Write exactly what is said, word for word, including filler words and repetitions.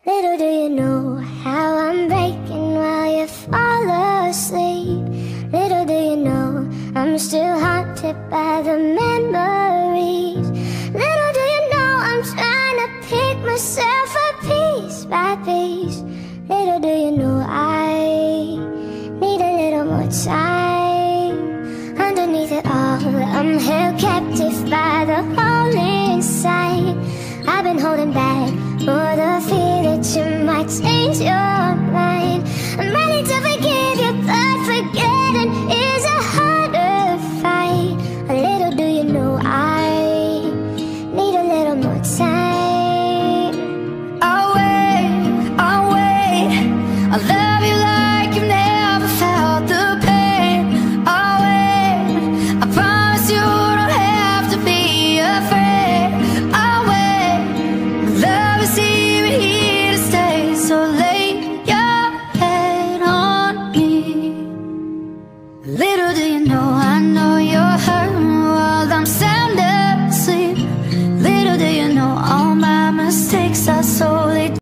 Little do you know how I'm breaking while you fall asleep. Little do you know I'm still haunted by the memories. Little do you know I'm trying to pick myself up piece by piece. Little do you know I need a little more time. Underneath it all, I'm held captive by the hole inside. I've been holding back for the fear that you might change your mind. I'm ready to forgive you, but forgetting is a harder fight. A little do you know I need a little more time. I'll wait, I'll wait. I'll love you like you've never felt the pain. I'll wait, I promise you don't have to be afraid. I'll wait, love is here and here to stay. So lay your head on me. Little do you know, I know you're hurting while I'm sound asleep. Little do you know, all my mistakes are so